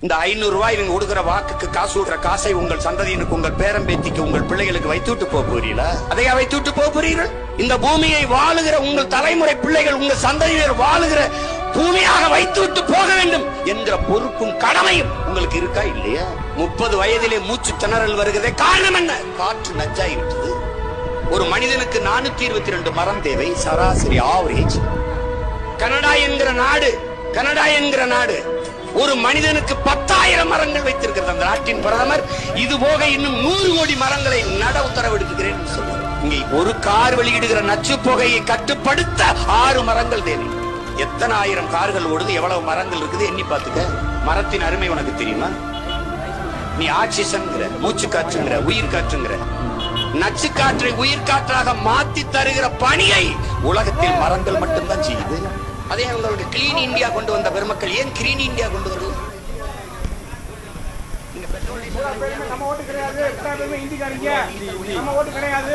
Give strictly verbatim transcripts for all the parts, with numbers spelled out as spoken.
இந்த ஐநூறு ரூபாய் இவங்க கொடுக்கிற வாக்குக்கு காசு கொடுக்கிற காசை உங்கள் சந்ததியினுக்கு, உங்கள் பேரம்பேத்திக்கு, உங்கள் பிள்ளைகளுக்கு வைத்துட்டு போக போறீங்களா? அதையா வைத்துட்டு போக போறீர்கள்? இந்த பூமியை வாழுகிற உங்கள் தலைமுறை பிள்ளைகள், உங்கள் சந்ததியினர் வாழுகிற பூமியாக வைத்துவிட்டு போக வேண்டும் என்கிற பொறுப்பும் கடமையும் உங்களுக்கு இருக்கா இல்லையா? முப்பது வயதிலே மூச்சு திணறல் வருகிறதே காரணம் என்ன? காற்று நஞ்சாகி விட்டது. ஒரு மனிதனுக்கு நானூத்தி இருபத்தி ரெண்டு மரம் தேவை, சராசரி ஆவரேஜ். கனடா என்கிற நாடு கனடா என்கிற நாடு ஒரு மனிதனுக்கு பத்தாயிரம் மரங்கள் வைத்திருக்கிறது. அந்த நாட்டின் பிரதமர் இது போக இன்னும் நூறு கோடி மரங்களை நட உத்தரவிடுகிறேன் சொல்றார். இங்கே ஒரு கார் வெளியிடுகிற நச்சு புகையை கட்டுப்படுத்த ஆறு மரங்கள் தேவை. எத்தனை ஆயிரம் கார்கள் ஓடுது, எவ்வளவு மரங்கள் இருக்குது எண்ணி பார்த்துக்க. மரத்தின் அருமை உனக்கு தெரியுமா? நீ ஆக்சிஜன்ங்கிற, மூச்சு காற்றுங்கிற, உயிர் காற்றுங்கிற, நச்சு காற்றை உயிர் காற்றாக மாத்தி தருகிற பணியை உலகத்தில் மரங்கள் மட்டும்தான் செய்யுது. அதே அவங்களுக்கு கிளீன் இந்தியா கொண்டு வந்த பெருமக்கள் ஏன் கிரீன் இந்தியா கொண்டு வரல? நம்ம ஓட்டு கிடையாது, இந்திக்காரங்க நம்ம ஓட்டு கிடையாது,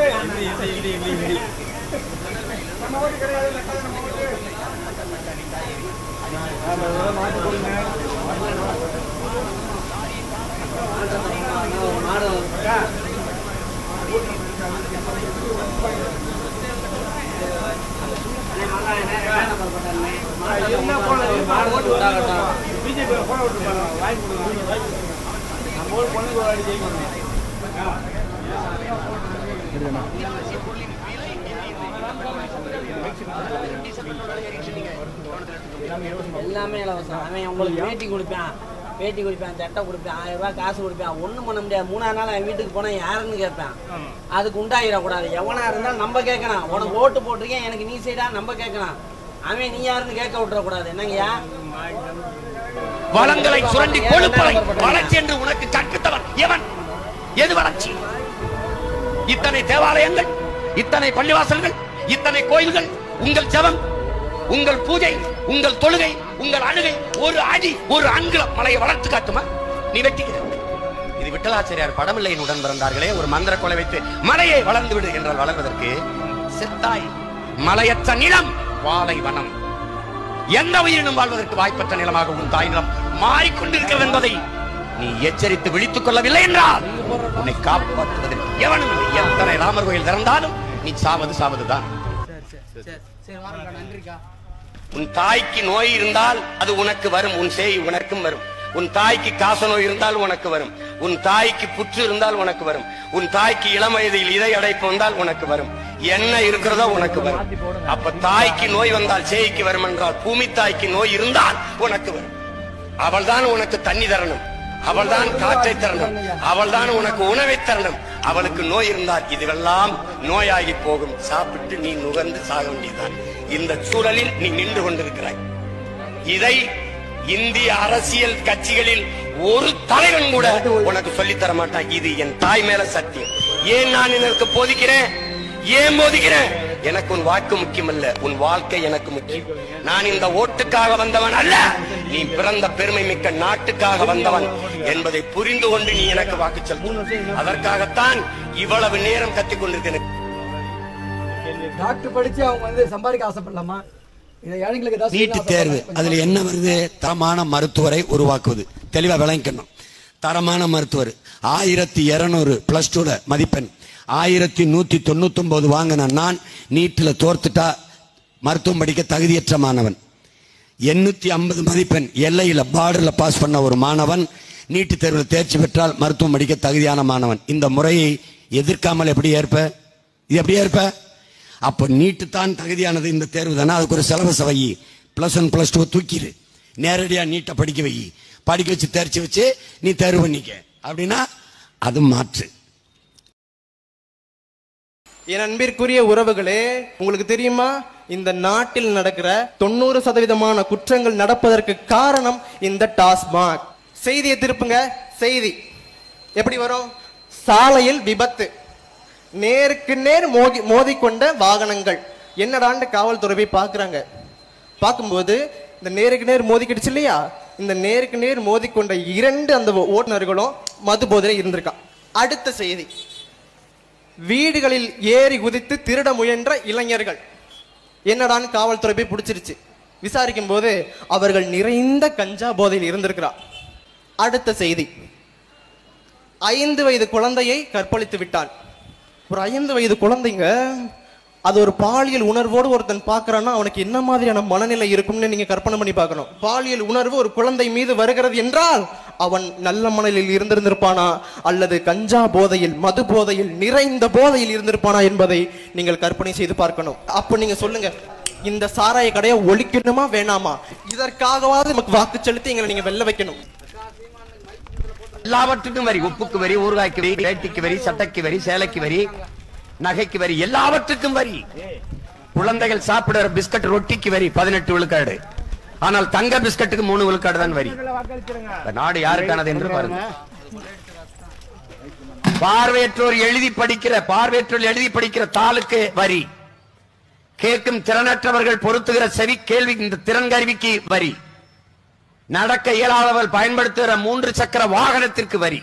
நம்ம ஓட்டு கிடையாது. எல்லாமே இலவசம். அவன் உங்களுக்கு பேட்டி கொடுப்பேன், பேட்டி கொடுப்பேன், சட்டை கொடுப்பேன், ஆயிரம் ரூபாய் காசு கொடுப்பேன், ஒன்றும் பண்ண முடியாது. மூணாவது நாள் அவன் வீட்டுக்கு போனால் யாருன்னு கேட்பேன். அதுக்கு உண்டாயிடக்கூடாது. எவனா இருந்தாலும் நம்ம கேட்கணும். உனக்கு ஓட்டு போட்டிருக்கேன், எனக்கு நீ செய்டா நம்ம கேட்கணும். அவன் நீ யாருன்னு கேட்க விட்டுறக்கூடாது. என்னங்கய்யா? வளங்களை சுரண்டி கொழுப்பதை வளர்ச்சி என்று உனக்கு கற்பித்தவன் எவன்? எது வளர்ச்சி? இத்தனை தேவாலயங்கள், இத்தனை பள்ளிவாசல்கள், இத்தனை கோயில்கள், உங்கள் ஜெபம், உங்கள் பூஜை, உங்கள் தொழுகை, உங்கள் அழுகை ஒரு அடி ஒரு அங்குலம் மலையை வளர்த்து காட்டுமா? நீ வெட்டிக்கிற. இது விட்டலாச்சாரியார் படமில்லையின் உடன் பிறந்தார்களே, ஒரு மந்திர கொலை வைத்து மலையை வளர்ந்து விடு என்றால் வளர்வதற்கு செத்தாய். மலையற்ற நிலம் வாழை வனம். எந்த உயிரினும் வாழ்வதற்கு வாய்ப்பற்ற நிலமாக உன் தாய் நிலம் மாறிக்கொண்டிருக்கிறது என்பதை நீ எச்சரித்து விழித்துக் கொள்ளவில்லை என்றால் உன்னை காப்பாற்றுவதில் எவனும் இல்லை. எத்தனை ராமர் கோயில் திறந்தாலும் நீ சாவது சாவதுதான். உன் தாய்க்கு நோய் இருந்தால் அது உனக்கு வரும், உன் சேய் உனக்கும் வரும். உன் தாய்க்கு காச நோய் இருந்தால் உனக்கு வரும். உன் தாய்க்கு புற்று இருந்தால் உனக்கு வரும். உன் தாய்க்கு இளம் வயதில் இதய அடைப்பு வந்தால் உனக்கு வரும். என்ன இருக்கிறதோ உனக்கு வரும். அப்ப தாய்க்கு நோய் வந்தால் சேய்க்கு வரும் என்றால் பூமி தாய்க்கு நோய் இருந்தால் உனக்கு வரும். அவள் தான் உனக்கு தண்ணி தரணும், அவள் தான் காற்றை தரணும், அவள் தான் உனக்கு உணவை தரணும். அவளுக்கு நோய் இருந்தால் இதுவெல்லாம் நோயாகி போகும். சாப்பிட்டு நீ நுகர்ந்து சாக வேண்டியதுதான். இந்த சூழலில் நீ நின்று கொண்டிருக்கிறாய். இதை இந்திய அரசியல் கட்சிகளில் ஒரு தலைவன் கூட உனக்கு சொல்லித்தர மாட்டான். இது என் தாய் மேல சத்தியம். ஏன் நான் இதற்கு போதிக்கிறேன்? ஏன் போதிக்கிறேன்? எனக்கு உன் வாக்கு முக்கியம் அல்ல, உன் வாழ்க்கை எனக்கு முக்கியம். நான் இந்த ஓட்டுக்காக வந்தவன் அல்ல, நீ பிறந்த பெருமை மிக்க நாட்டுக்காக வந்தவன் என்பதை புரிந்து கொண்டு நீ எனக்கு வாக்கு செலுத்து. அதற்காகத்தான் இவ்வளவு நேரம் கத்திக் கொண்டிருக்கிறேன். டாக்டர் படிச்சு அவங்க வந்து சம்பாதிக்க ஆசைப்படலாமா? நீட்டு தேர்வு அதுல என்ன வருது? தரமான மருத்துவரை உருவாக்குவது. தெளிவா விளங்கிக்கணும். தரமான மருத்துவர் ஆயிரத்தி இருநூறு பிளஸ் டூல மதிப்பெண் ஆயிரத்தி நூத்தி தொண்ணூத்தி ஒன்பது வாங்கின நான் நீட்டுல தோர்த்துட்டா மருத்துவம் படிக்க தகுதியற்ற மாணவன். எண்ணூத்தி ஐம்பது மதிப்பெண் எல்லையில பார்டர்ல பாஸ் பண்ண ஒரு மாணவன் நீட்டு தேர்வில் தேர்ச்சி பெற்றால் மருத்துவம் படிக்க தகுதியான மாணவன். இந்த முறையை எதிர்க்காமல் எப்படி ஏற்ப? இது எப்படி ஏற்ப? அப்போ நீட்டு தான் தகுதியானது இந்த தேர்வு தானே. அதுக்கு ஒரு சிலபஸ் வை. பிளஸ் ஒன் பிளஸ் டூ தூக்கிடு, நேரடியா நீட்டை படிக்க வை. படிக்க வச்சு தேர்ச்சி வச்சு நீ தேர்வு பண்ணிக்க அப்படின்னா அது மாற்று. என் அன்பிற்குரிய உறவுகளே, உங்களுக்கு தெரியுமா இந்த நாட்டில் நடக்கிற தொண்ணூறு சதவீதமான குற்றங்கள் நடப்பதற்கு காரணம் இந்த டாஸ்மாக். செய்தியை திருப்புங்க. செய்தி எப்படி வரும்? சாலையில் விபத்து, நேருக்கு நேர் மோதி மோதிக்கொண்ட வாகனங்கள். என்னடான்னு காவல்துறை போய் பார்க்குறாங்க. பார்க்கும்போது இந்த நேருக்கு நேர் மோதிக்கிடுச்சு இல்லையா, இந்த நேருக்கு நேர் மோதிக்கொண்ட இரண்டு அந்த ஓட்டுநர்களும் மது போதையில் இருந்திருக்கான். அடுத்த செய்தி, வீடுகளில் ஏறி குதித்து திருட முயன்ற இளைஞர்கள். என்னடான்னு காவல்துறை போய் பிடிச்சிருச்சு. விசாரிக்கும் போது அவர்கள் நிறைந்த கஞ்சா போதையில் இருந்திருக்கிறார். அடுத்த செய்தி, ஐந்து வயது குழந்தையை கற்பழித்து விட்டான். ஒரு ஐந்து வயது குழந்தைங்க அது ஒரு பாலியல் உணர்வோடு ஒருத்தன் பார்க்கறான்னா அவனுக்கு என்ன மாதிரியான மனநிலை இருக்கும்னு நீங்க கற்பனை பண்ணி பார்க்கணும். பாலியல் உணர்வு ஒரு குழந்தை மீது வருகிறது என்றால் அவன் நல்ல மனநிலையில் இருந்திருந்திருப்பானா அல்லது கஞ்சா போதையில், மது போதையில், நிறைந்த போதையில் இருந்திருப்பானா என்பதை நீங்கள் கற்பனை செய்து பார்க்கணும். அப்ப நீங்க சொல்லுங்க, இந்த சாராய கடையை ஒழிக்கணுமா வேணாமா? இதற்காகவாவது நமக்கு வாக்கு செலுத்தி எங்களை நீங்க வெல்ல வைக்கணும். எல்லாவற்றுக்கும் வரி, உப்புக்கு வரி, ஊறுகாய்க்கு வரி, வேட்டிக்கு வரி, சட்டைக்கு வரி, சேலைக்கு வரி, நகைக்கு வரி, எல்லாவற்றுக்கும் வரி. குழந்தைகள் சாப்பிடுற பிஸ்கட் ரொட்டிக்கு வரி பதினெட்டு விழுக்காடு. ஆனால் தங்க பிஸ்கட்டுக்கு மூணு விழுக்காடு தான் வரி. நாடு யாருக்கானது என்று பாருங்க. பார்வையற்றோர் எழுதி படிக்கிற பார்வையற்றோர் எழுதி படிக்கிற தாளுக்கு வரி. கேட்கும் திறனற்றவர்கள் பொருத்துகிற செவி கேள்வி இந்த திறன் கருவிக்கு வரி. நடக்க இயலாதவர்கள் பயன்படுத்துகிற மூன்று சக்கர வாகனத்திற்கு வரி.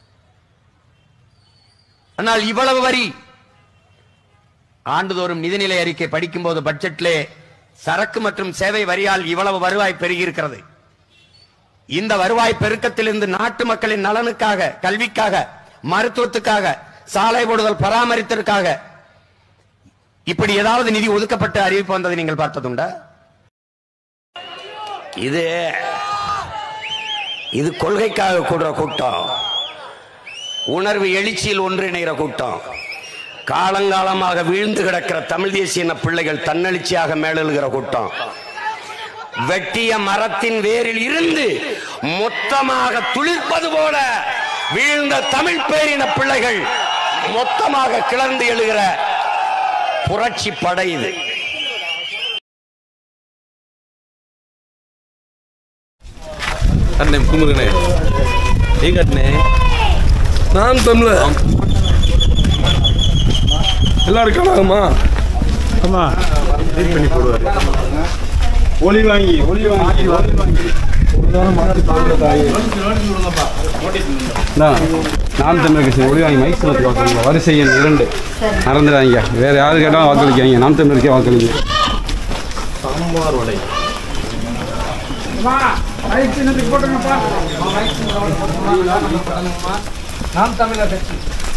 ஆனால் இவ்வளவு வரி ஆண்டுதோறும் நிதிநிலை அறிக்கை படிக்கும் போது பட்ஜெட்டிலே சரக்கு மற்றும் சேவை வரியால் இவ்வளவு வருவாய் பெருகி இருக்கிறது. இந்த வருவாய் பெருக்கத்திலிருந்து நாட்டு மக்களின் நலனுக்காக, கல்விக்காக, மருத்துவத்துக்காக, சாலை போடுதல், பராமரித்தற்காக இப்படி ஏதாவது நிதி ஒதுக்கப்பட்டு அறிவிப்பு வந்ததை நீங்கள் பார்த்ததுண்டா? இது இது கொள்கைக்காக கூடுற கூட்டம், உணர்வு எழுச்சியில் ஒன்றிணைகிற கூட்டம். காலங்காலமாக வீழ்ந்து கிடக்கிற தமிழ் தேசிய பிள்ளைகள் தன்னெழுச்சியாக மேலெழுகிற கூட்டம். வெட்டிய மரத்தின் வேரில் இருந்து மொத்தமாக துளிர்ப்பது போல வீழ்ந்த தமிழ் பேரின பிள்ளைகள் மொத்தமாக கிளர்ந்து எழுகிற புரட்சி படை இது. அண்ணே குமுருங்கண்ணே, எங்க அண்ணே? நான் தமிழர் எல்லாரும் கலாமா ஆமா வெயிட் பண்ணி போடுவாரு. ஒளி வாங்கி ஒளி வாங்கி ஒளி வாங்கி நாம் தமிழர் கட்சி ஒளி வாங்கி மைக் சொல்லத்துக்கு வாக்களிங்க. வரிசை எண் இரண்டு மறந்துடாங்க. வேற யாரு கேட்டாலும் வாக்களிக்காங்க. நாம் தமிழருக்கே வாக்களிங்க. சாம்பார் வடை நாம் தமிழர் கட்சி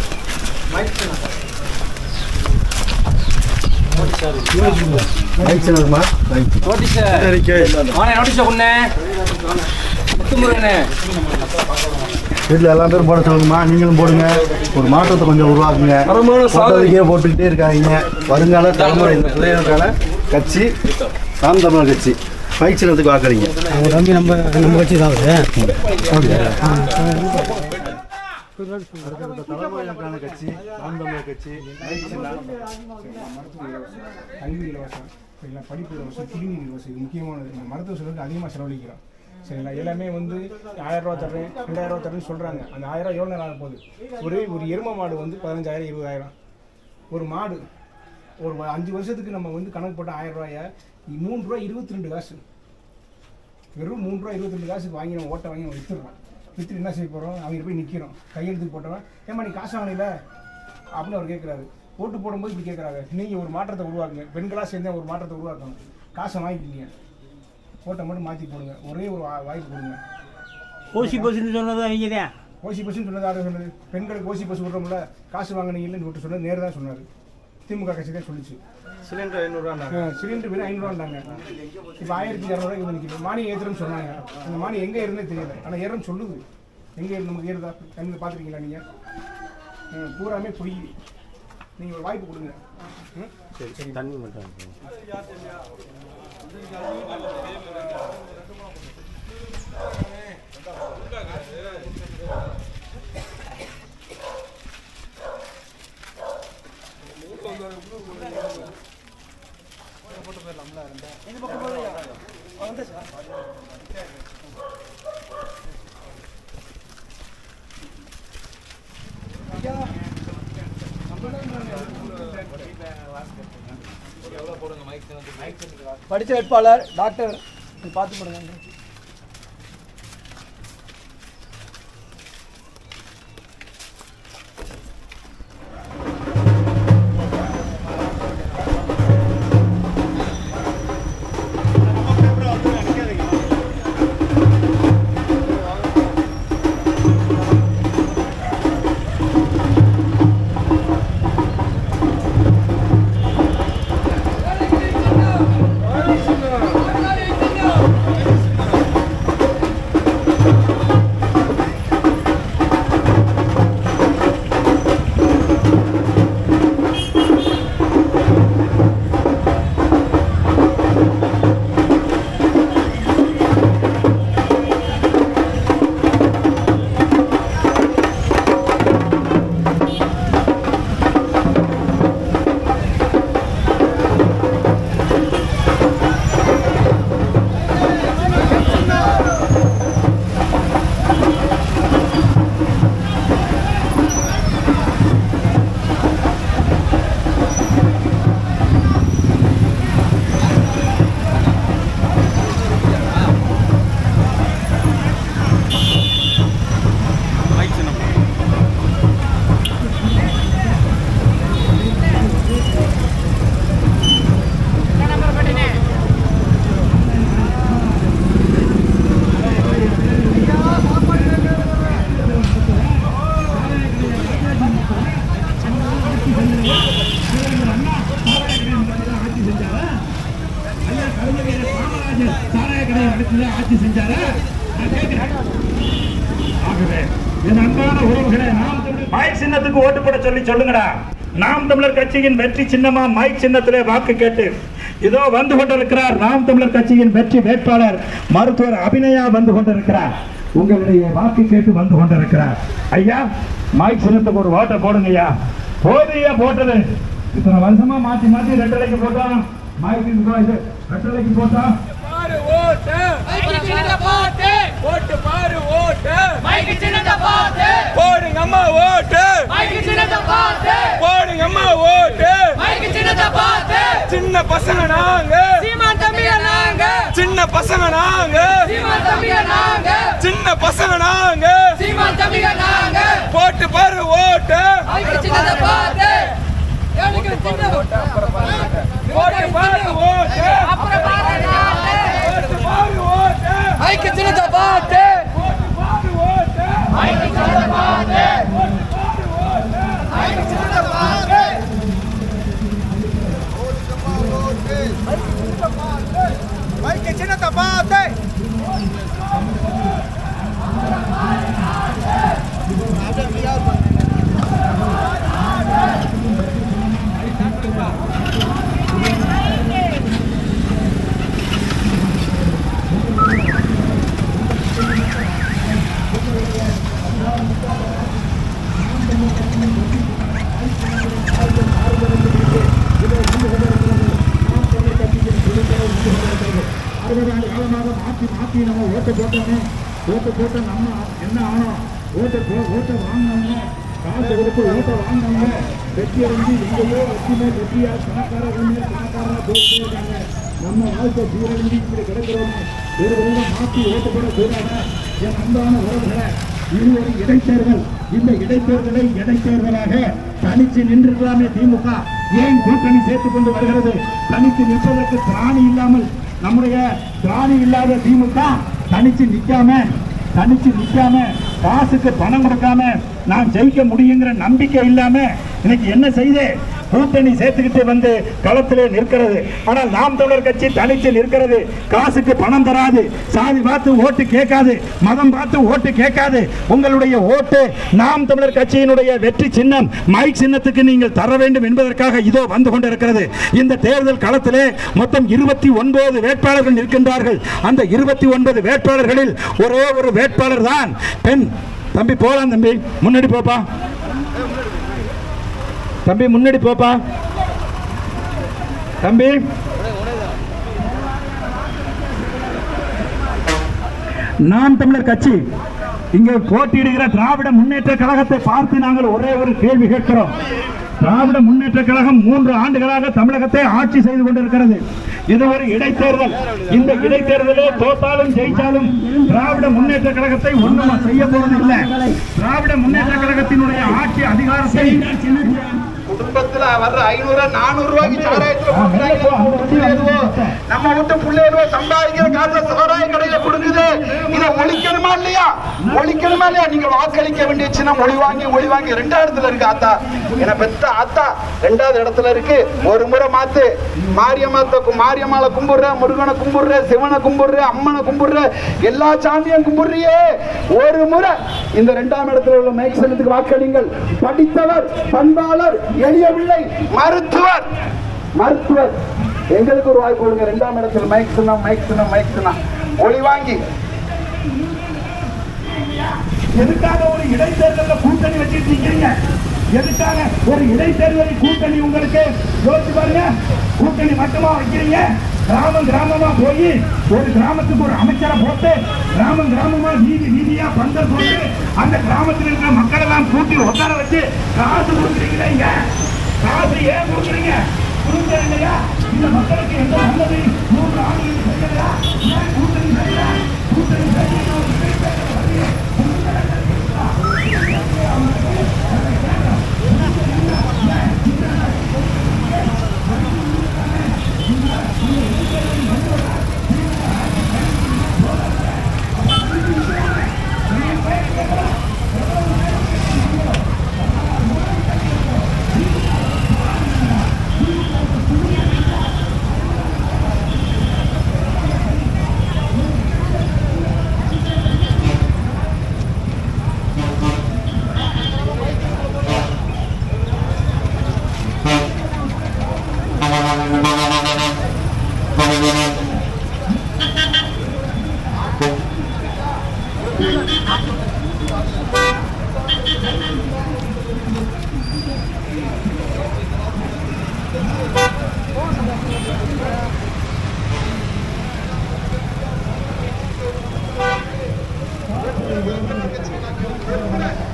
வீட்டில் எல்லா பேரும் போட சொல்லுங்கம்மா, நீங்களும் போடுங்க. ஒரு மாற்றத்தை கொஞ்சம் உருவாக்குங்க. போட்டுக்கிட்டே இருக்காங்க. வருங்கால தலைமுறை இந்த பிள்ளைகளுக்கான கட்சி நாம் தமிழர் கட்சி. மைக் சின்னத்துக்கு வாக்களிங்க. தம்பி நம்ம நம்ம கட்சி தான் தலைமுறைகளுக்கான கட்சி நாம் தமிழர் கட்சி. கல்வி இலவசம், சரிங்களா, படிப்பு இலவசம், குடிநீர் இலவசம், இது முக்கியமானது. இந்த மருத்துவ செலவுக்கு அதிகமாக செலவழிக்கிறோம், சரிங்களா. எல்லாமே வந்து ஆயிரம் ரூபா தரேன், ரெண்டாயிரம் ரூபா தரேன்னு சொல்கிறாங்க. அந்த ஆயிரம் ரூபா எவ்வளோ நேரம் ஆக போகுது? ஒரு ஒரு எருமை மாடு வந்து பதினஞ்சாயிரம் இருபதாயிரம். ஒரு மாடு ஒரு அஞ்சு வருஷத்துக்கு நம்ம வந்து கணக்கு போட்ட ஆயிரம் ரூபாய மூணு ரூபா இருபத்தி ரெண்டு காசு, வெறும் மூணு ரூபா இருபத்தி ரெண்டு காசுக்கு வாங்கி நம்ம ஓட்டை வாங்கி நம்ம விற்றுறோம். விற்றுட்டு என்ன செய்ய போகிறோம்? அவங்க போய் நிற்கிறோம். கையெழுத்துக்கு போட்டவன், ஏமா நீ காசு வாங்கல அப்படின்னு அவர் கேட்குறாரு. ஓட்டு போடும்போது இப்படி கேட்குறாங்க. நீங்கள் ஒரு மாற்றத்தை உருவாக்குங்க, பெண்களாக சேர்ந்தா ஒரு மாற்றத்தை உருவாக்கணும். காசை வாங்கிக்கிங்க, ஓட்டை மட்டும் மாற்றி போடுங்க. ஒரே ஒரு வாய்ப்பு கொடுங்க. ஓசி பஸ்ன்னு சொன்னது அவங்க தான். ஓசி பஸ்ன்னு சொன்னது யாரும் சொன்னது? பெண்களுக்கு ஓசி பஸ் விடுறோம்ல, காசு வாங்கினீங்கன்னு விட்டு சொன்னது நேரு தான் சொன்னார். திமுக கட்சி தான் சொல்லிச்சு. சிலிண்டர் ஐநூறுரூவா, சிலிண்டர் வெறும் ஐநூறுவாண்டாங்க. இப்போ ஆயிரத்தி இரநூறுவாய்க்கு வந்து நிற்கிது. மானியம் ஏற்றுறோம்னு சொன்னாங்க. அந்த மானியம் எங்கே இருந்தே தெரியல. ஆனால் ஏறும் சொல்லுது. எங்கே இருந்து நமக்கு ஏறுதா? கண்ணில் பார்த்துருக்கீங்களா நீங்கள்? பூராமே பொய். நீங்கள் ஒரு வாய்ப்பு கொடுங்க. சரி சரி தண்ணி மட்டும் படித்த வேட்பாளர் டாக்டர் பார்த்து போடுங்க. உறவுகளே, நாம் தமிழர் மைக் சின்னத்துக்கு ஓட்டு போட சொல்லி சொல்லுங்கடா. நாம் தமிழர் கட்சியின் வெற்றி சின்னமா மைக் சின்னத்திலே வாக்கு கேட்டு இதோ வந்து கொண்டிருக்கிறார். நாம் தமிழர் கட்சியின் வெற்றி வேட்பாளர் மருத்துவர் அபிநயா வந்து கொண்டிருக்கிறார். உங்களுடைய வாக்கு கேட்டு வந்து கொண்டிருக்கிறார். ஐயா, மைக் சின்னத்துக்கு ஒரு ஓட்டை போடுங்க ஐயா. போதையா போட்டது இத்தனை வருஷமா மாத்தி மாத்தி ரெட்டலைக்கு போட்டோம். மைக்கு ரெட்டலைக்கு போட்டோம். சின்ன பசங்க நாங்க, சின்ன பசங்க நாங்க, சின்ன பசங்க நாங்க, போட்டு பாரு ஓட்டு, போட்டு பாரு ஓட்டு, மைக்கு சின்னத்தை பாட்டு, மைக்கு சின்னத்தை பாட்டு, மைக்கு சின்னத்தை பாட்டு, மைக்கு சின்னத்தை பாட்டு. மாற்றி மாற்றி நம்ம ஓட்டை போட்டோமே, ஓட்டை போட்ட நம்ம என்ன ஆனோம்? ஓட்டை ஓட்டை வாங்கினவங்க, காசு கொடுத்து ஓட்டை வாங்கினவங்க வெற்றி அடைஞ்சு எங்கேயோ வெற்றிமே வெற்றியா பணக்காரங்க பணக்காரா போயிட்டே இருக்காங்க. நம்ம வாழ்க்கை சீரழிஞ்சு இப்படி கிடக்கிறோம். ஒரு வருடம் மாற்றி ஓட்டு போட போறாங்க. என் அன்பான உறவுகளை, இது ஒரு இடைத்தேர்தல். இந்த இடைத்தேர்தலை இடைத்தேர்தலாக தனிச்சு நின்றுக்கலாமே திமுக ஏன் கூட்டணி சேர்த்துக் கொண்டு வருகிறது? தனித்து நிற்பதற்கு திராணி இல்லாமல், நம்முடைய திராணி இல்லாத திமுக தனிச்சு நிக்காம தனிச்சு நிக்காம காசுக்கு பணம் கொடுக்காம நான் ஜெயிக்க முடியுங்கிற நம்பிக்கை இல்லாம இன்னைக்கு என்ன செய்து கூட்டணி சேர்த்துக்கிட்டு வந்து களத்திலே நிற்கிறது. ஆனால் நாம் தமிழர் கட்சி தனித்து நிற்கிறது. காசுக்கு பணம் தராது, சாதி பார்த்து ஓட்டு கேட்காது, மதம் பார்த்து ஓட்டு கேட்காது. உங்களுடைய ஓட்டு நாம் தமிழர் கட்சியினுடைய வெற்றி சின்னம் மைக் சின்னத்துக்கு நீங்கள் தர வேண்டும் என்பதற்காக இதோ வந்து கொண்டிருக்கிறது. இந்த தேர்தல் களத்திலே மொத்தம் இருபத்தி ஒன்பது வேட்பாளர்கள் நிற்கின்றார்கள். அந்த இருபத்தி ஒன்பது வேட்பாளர்களில் ஒரே ஒரு வேட்பாளர் தான் பெண். தம்பி போலாம், தம்பி முன்னாடி போப்பா, தம்பி முன்னாடி போப்பா, தம்பி நாம் தமிழர் கட்சி இங்கே போட்டியிடுகிற திராவிட முன்னேற்ற கழகத்தை பார்த்து நாங்கள் ஒரே ஒரு கேள்வி கேட்கிறோம். திராவிட முன்னேற்ற கழகம் மூன்று ஆண்டுகளாக தமிழகத்தை ஆட்சி செய்து கொண்டிருக்கிறது. இது ஒரு இடைத்தேர்தல். இந்த இடைத்தேர்தலே தோத்தாலும் ஜெயிச்சாலும் திராவிட முன்னேற்ற கழகத்தை ஒண்ணும் செய்ய போவதில்லை. திராவிட முன்னேற்ற கழகத்தினுடைய ஆட்சி அதிகாரத்தை குடும்பத்துல வர்ற ஐநூறு நானூறு ரூபாய்க்கு சாராயத்துல நம்ம விட்டு பிள்ளைகளோ சம்பாதிக்கிற காசை சாராய கடையில கொடுக்குது. இதை ஒழிக்கணுமா இல்லையா? ஒழிக்கணுமா இல்லையா? நீங்க வாக்களிக்க வேண்டிய சின்னம் ஒளி வாங்கி ஒளி வாங்கி ரெண்டாவது இடத்துல இருக்கு. ஆத்தா என பெத்த ஆத்தா ரெண்டாவது இடத்துல இருக்கு. ஒரு முறை மாத்து. மாரியம்மாத்த மாரியம்மாளை கும்பிடுற, முருகனை கும்பிடுற, சிவனை கும்பிடுற, அம்மனை கும்பிடுற, எல்லா சாமியும் கும்பிடுறியே. ஒரு முறை இந்த இரண்டாம் இடத்துல உள்ள மைக் சின்னத்துக்கு வாக்களிங்கள். படித்தவர், பண்பாளர், எளிய பிள்ளை, மருத்துவர் மருத்துவர் எங்களுக்கு ஒரு வாய்ப்பு கொடுங்க. இரண்டாம் இடத்துல மைக் சின்னம் மைக் சின்னம் மைக் சின்னம் ஒளி வாங்கி. எதுக்காக ஒரு இடைத்தேர்தலில் கூட்டணி வச்சுட்டு இருக்கீங்க? எதுக்காக ஒரு இடைத்தேர்தலில் கூட்டணி? உங்களுக்கு யோசிச்சு பாருங்க. கூட்டணி மட்டுமா வைக்கிறீங்க? கிராமம் கிராமமா போய் ஒரு கிராமத்துக்கு ஒரு அமைச்சரை போட்டு கிராமம் கிராமமா வீதி வீதியா பந்தல் போட்டு அந்த கிராமத்தில் இருக்கிற மக்கள் எல்லாம் கூட்டி உட்கார வச்சு காசு கொடுக்குறீங்க. காசு ஏன் கொடுக்குறீங்க? கொடுக்க இல்லையா? இந்த மக்களுக்கு எந்த நல்லது மூன்று ஆண்டுகள் செய்யலையா? ஏன் கூட்டணி செய்யல? கூட்டணி நாம் தமிழர் கட்சியில்